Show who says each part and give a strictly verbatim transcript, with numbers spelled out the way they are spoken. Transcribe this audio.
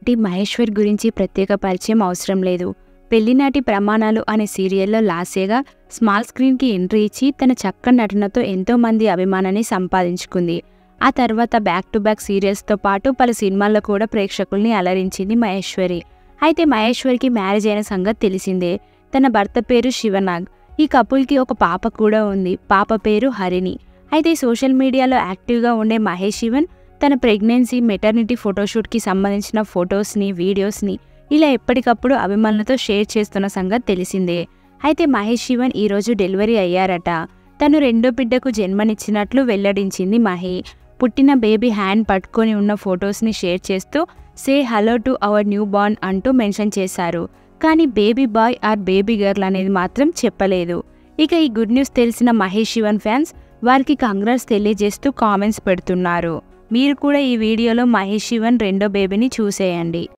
Speaker 1: మహేశ్వర్ గురించి ప్రత్యేక పరిచయం అవసరం లేదు. పెళ్లినాటి ప్రమాణాలు అనే సీరియల్లో లాస్యగా స్మాల్ స్క్రీన్కి ఎంట్రీ ఇచ్చి తన చక్కని నటనతో ఎంతో మంది అభిమానాన్ని సంపాదించుకుంది. ఆ తర్వాత బ్యాక్ టు బ్యాక్ సీరియల్స్తో పాటు పలు సినిమాల్లో కూడా ప్రేక్షకుల్ని అలరించింది మహేశ్వరి. అయితే మహేశ్వరికి మ్యారేజ్ అయిన సంగతి తెలిసిందే. తన భర్త పేరు శివనాగ్. ఈ కపుల్కి ఒక పాప కూడా ఉంది. పాప పేరు హరిణి. అయితే సోషల్ మీడియాలో యాక్టివ్గా ఉండే మహేష్ శివన్ తన ప్రెగ్నెన్సీ, మెటర్నిటీ ఫోటోషూట్కి సంబంధించిన ఫొటోస్ని, వీడియోస్ని ఇలా ఎప్పటికప్పుడు అభిమానులతో షేర్ చేస్తున్న సంగతి తెలిసిందే. అయితే మహేష్ శివన్ ఈరోజు డెలివరీ అయ్యారట. తను రెండో బిడ్డకు జన్మనిచ్చినట్లు వెల్లడించింది మహి. పుట్టిన బేబీ హ్యాండ్ పట్టుకొని ఉన్న ఫొటోస్ని షేర్ చేస్తూ say hello to our new born అంటూ మెన్షన్ చేశారు. కానీ baby boy or baby girl అనేది మాత్రం చెప్పలేదు. ఇక ఈ గుడ్ న్యూస్ తెలిసిన మహేష్ శివన్ ఫ్యాన్స్ వారికి కంగ్రాట్స్ తెలియజేస్తూ కామెంట్స్ పెడుతున్నారు. మీరు కూడా ఈ వీడియోలో మహేష్ శివన్ రెండో బేబీని చూసేయండి.